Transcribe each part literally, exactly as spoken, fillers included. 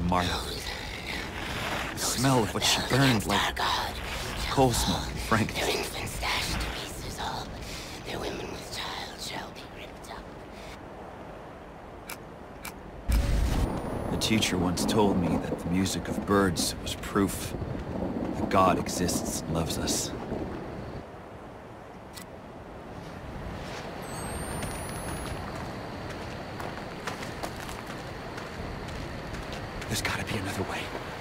Marta. The smell of what she burned like coal smoke and Frank. Their infants dashed to pieces all, their women with child shall be ripped up. The teacher once told me that the music of birds was proof that God exists and loves us. There's gotta be another way.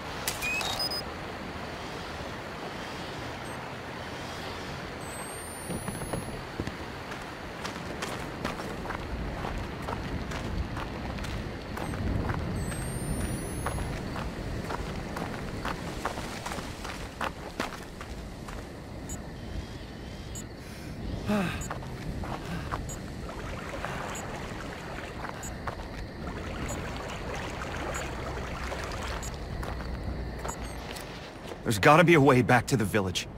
There's gotta be a way back to the village.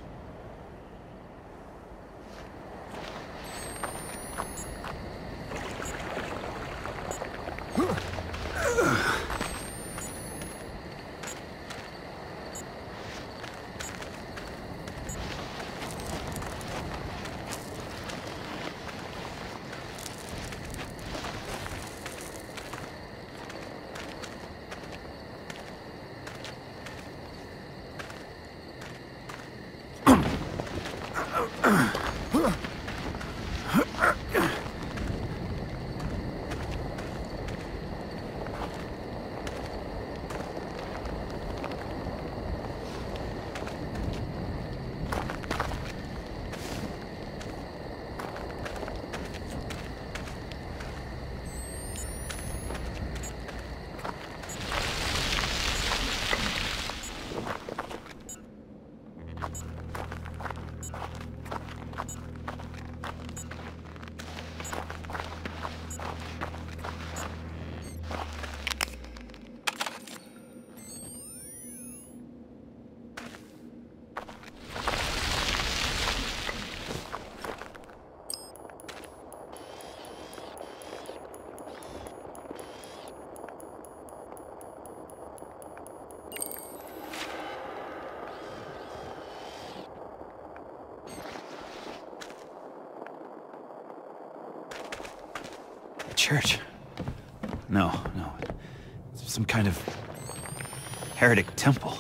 Church? No, no. It's some kind of heretic temple.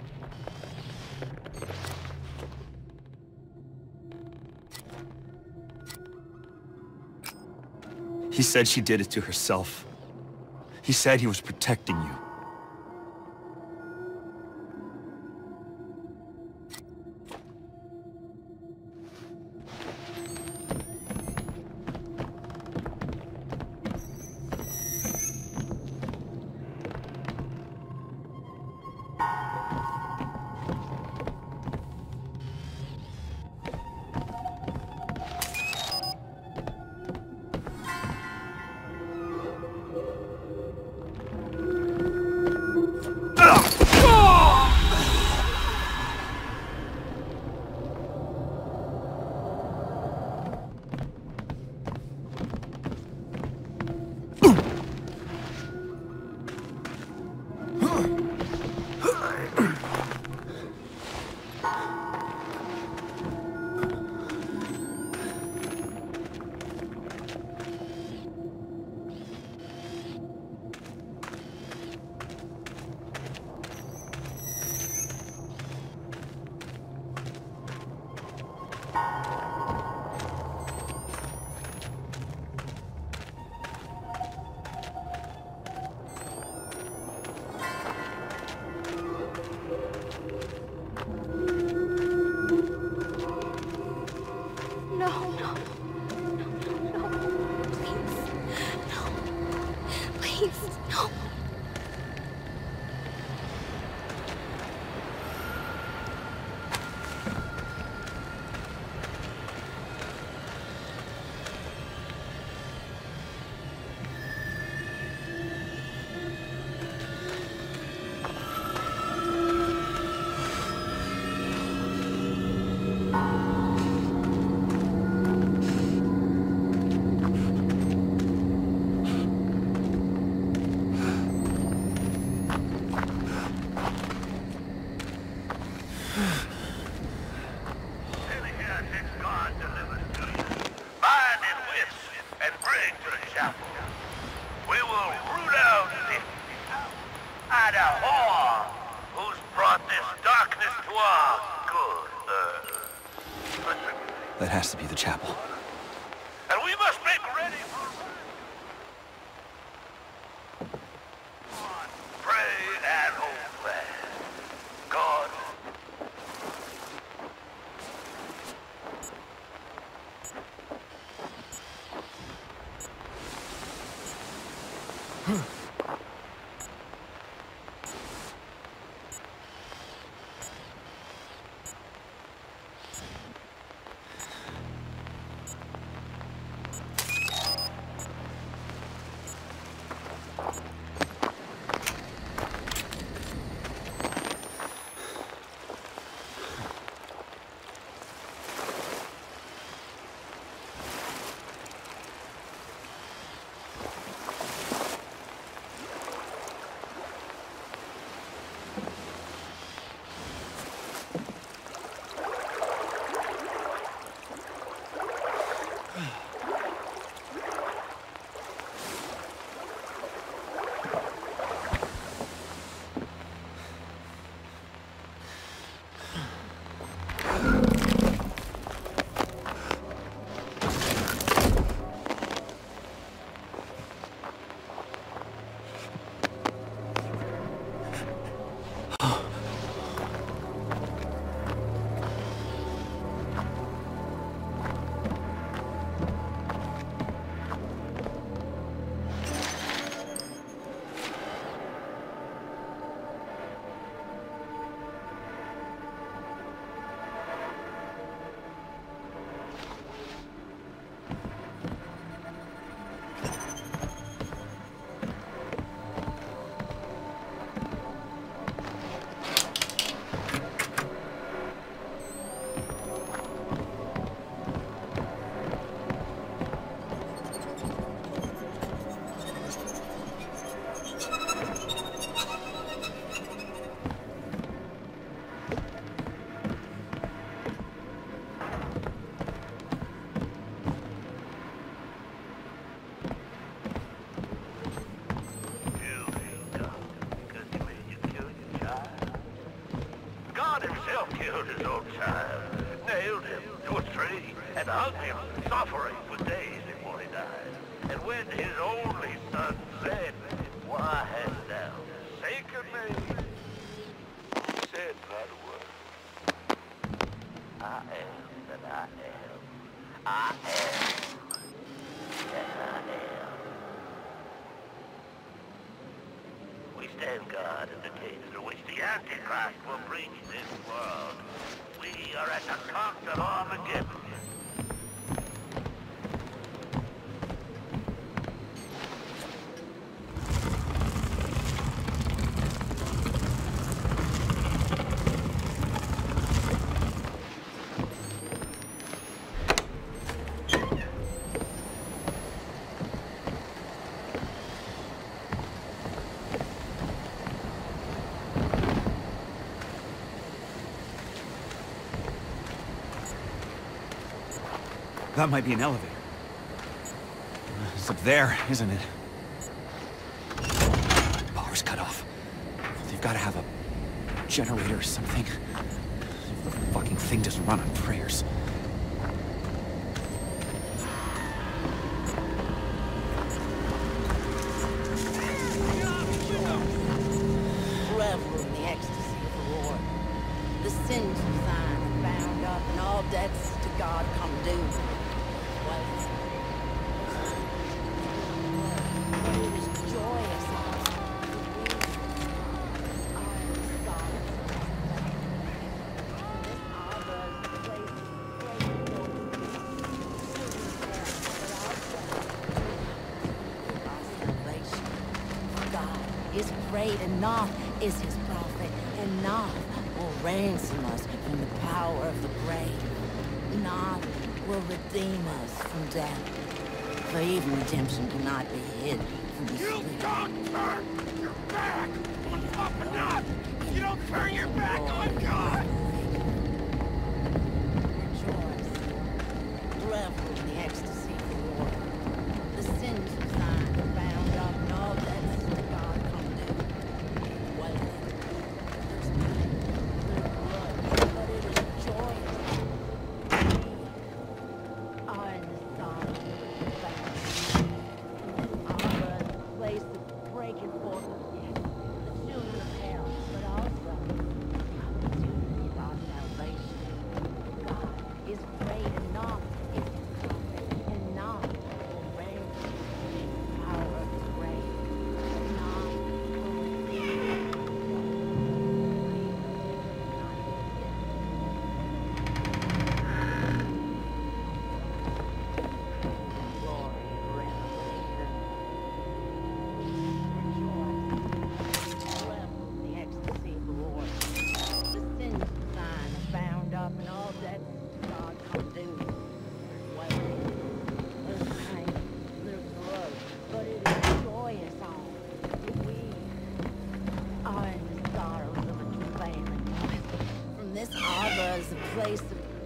He said she did it to herself. He said he was protecting you. That has to be the chapel. And we must make ready for... Pray and obey. God. Killed his own child, nailed him to a tree, and hung him, suffering for days before he died. And when his only son said, "Why hast thou forsaken me?" he said not a word. I am that I am. I am that I am. We stand guard in the gates through which the Antichrist will breach this world. We are at the constant Armageddon. That might be an elevator. It's up there, isn't it? Power's cut off. They've got to have a generator or something. The fucking thing doesn't run on prayers. Revel in the ecstasy of the Lord. The sins of thine are bound up, and all debts to God come due. Is great, enough is his prophet, enough will ransom us from the power of the grave, enough will redeem us from death, for even redemption cannot be hid from the You spirit. don't turn your back on Papa God! You don't turn your back on God! Rejoice, revel in the ecstasy of the Lord. The sins of thine are bound up, and all debts to God come due. Well then, there's pain, there's blood, but it is joyous.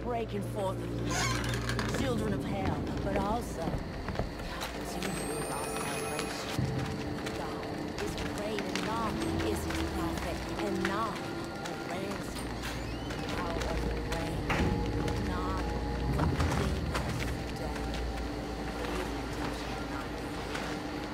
breaking forth of children of hell, but also to you our salvation. God is great, and Nod is his prophet, and Nod will ransom the power of the grave. Nod will redeem us from death. Even redemption cannot be hidden.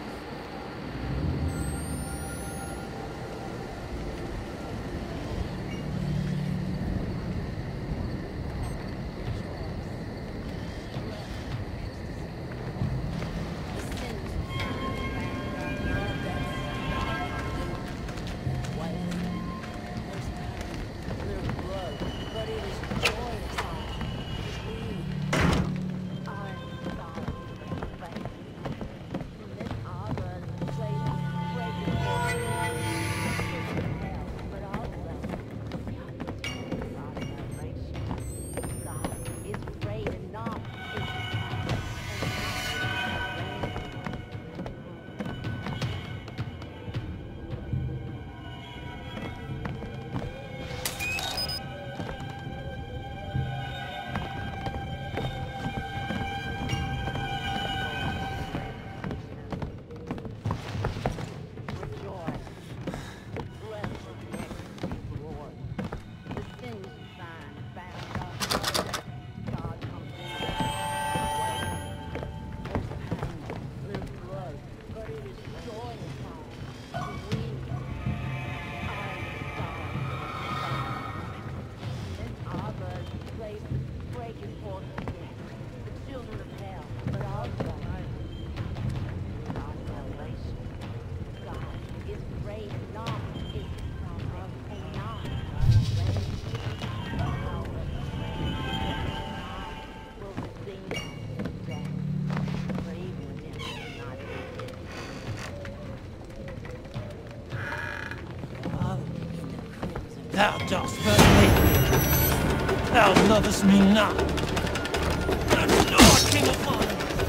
Thou dost but hate me. Thou lovest me not. And Lord, King of Honor.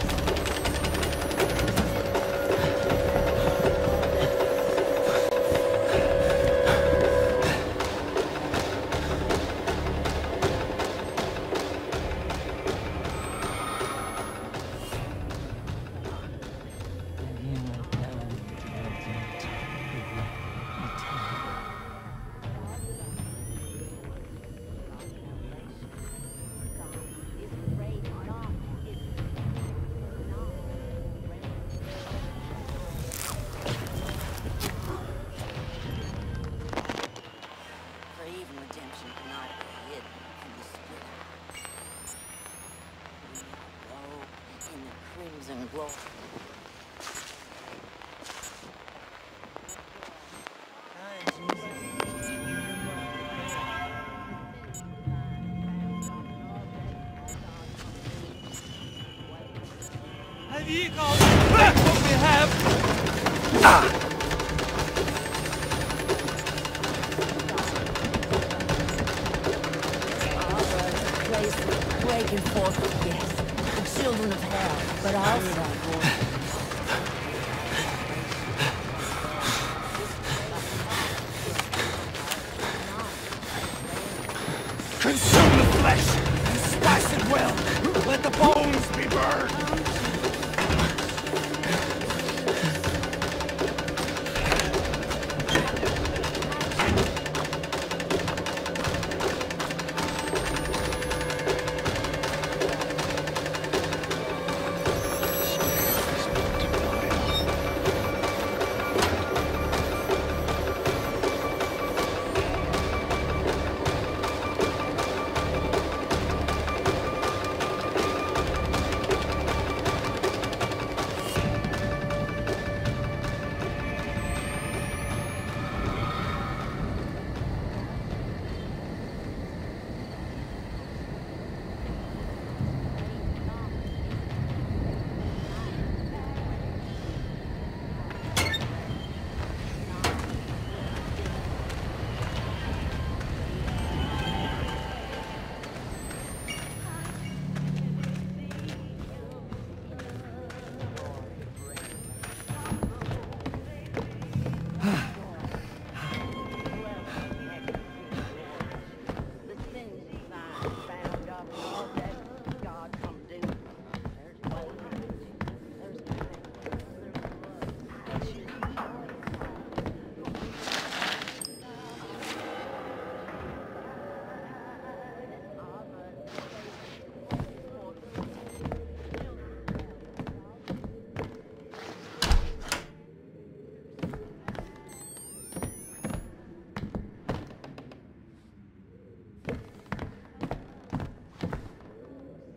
And glory. Have ye called back what we have? Ah! Breaking forth, yes, the children of hell, but also consume the flesh and spice it well. Let the bones be burned.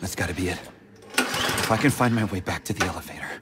That's gotta be it. If I can find my way back to the elevator.